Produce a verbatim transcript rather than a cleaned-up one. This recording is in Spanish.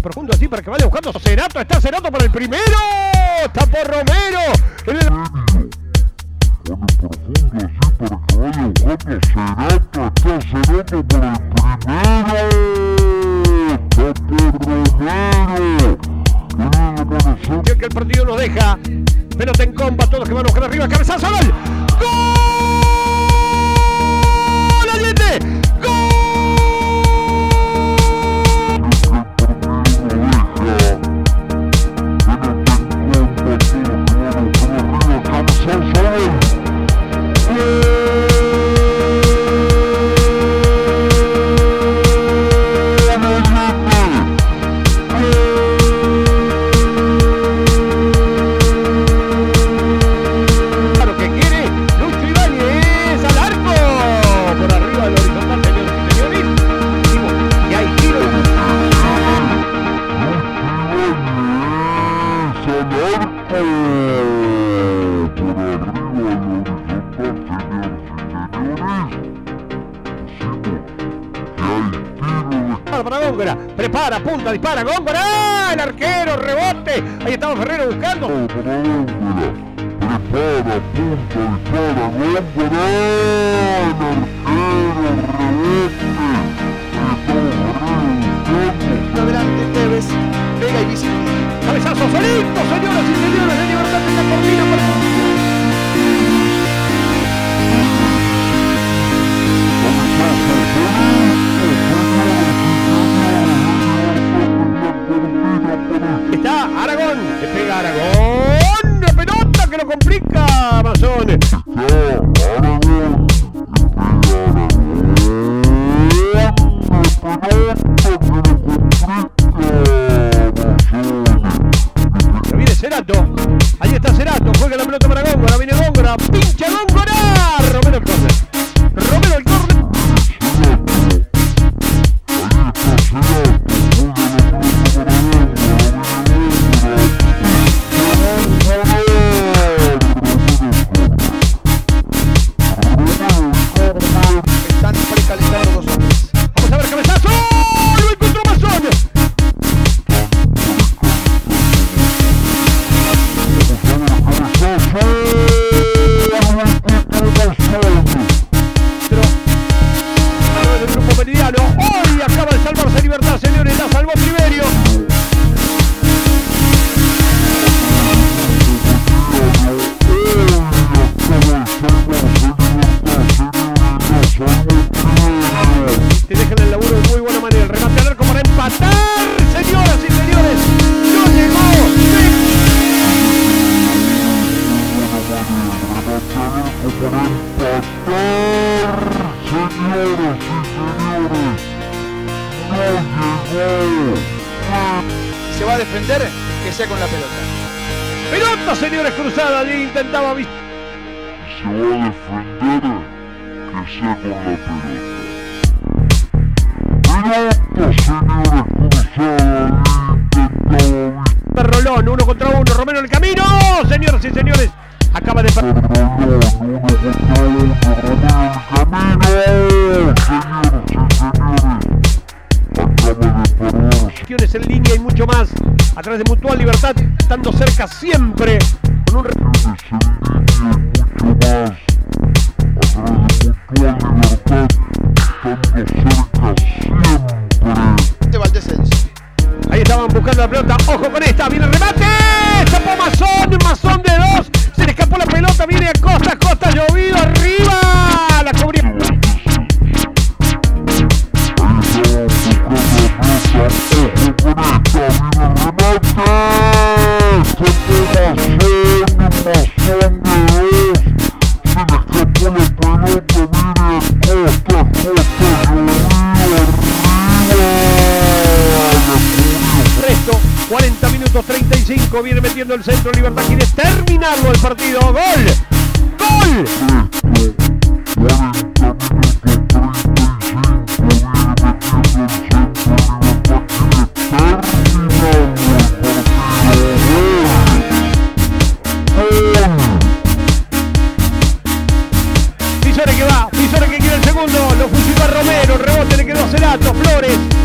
profundo así para que vaya buscando Cerato. Está Cerato para el primero. Está por Romero. En el... Pone profundo así para que vaya buscando Cerato. Está Cerato por el primero. Está por Romero. Que el partido nos deja. Pelota en comba. Todos que van a buscar arriba. Cabezazo. ¡Gol! ¡Gol! ¡Allende! ¡Gol! Para Góngora, prepara, punta, dispara, Góngora, el arquero, rebote, ahí estaba Ferrero buscando. Para Góngora, prepara, punta, dispara, Góngora, el arquero, rebote, adelante Tevez, pega y visita. Cabezazo solito, señoras y señores, de Libertad en la cortina para... Está Aragón, le pega Aragón, la pelota que lo complica Mazón. Está Aragón, Ya viene Cerato, ahí está Cerato, juega la pelota para Góngora, viene Góngora, pincha Góngora, Romero el córner, Romero el córner. Hoy acaba de salvarse Libertad, señores, la salvó Tiberio. Te dejan el laburo de muy buena manera. El remate al arco para empatar, señoras y señores. No llegó. Se va a defender, que sea con la pelota. Pelota, señores, cruzada. Allí intentaba... Se va a defender, que sea con la pelota. Pelota, señores, cruzada. Intentaba... Rolón, uno contra uno. Romero en el camino. Señoras y señores, acaba de... Rolón, uno contra uno. Romero en el camino. Señores, en línea y mucho más a través de Mutual Libertad, estando cerca siempre con un... Ahí estaban buscando la pelota, ojo con esta, viene el remate, tapó Mazón, Mazón de dos, se le escapó la pelota, viene a Costa, Costa llovido, arriba, la cubrió. Resto, cuarenta minutos treinta y cinco, viene metiendo el centro, Libertad quiere terminarlo el partido, ¡gol! ¡Gol! Pisore que va, Pisore que quiere el segundo, lo fusiló a Romero, el rebote le quedó a Cerato, Flores.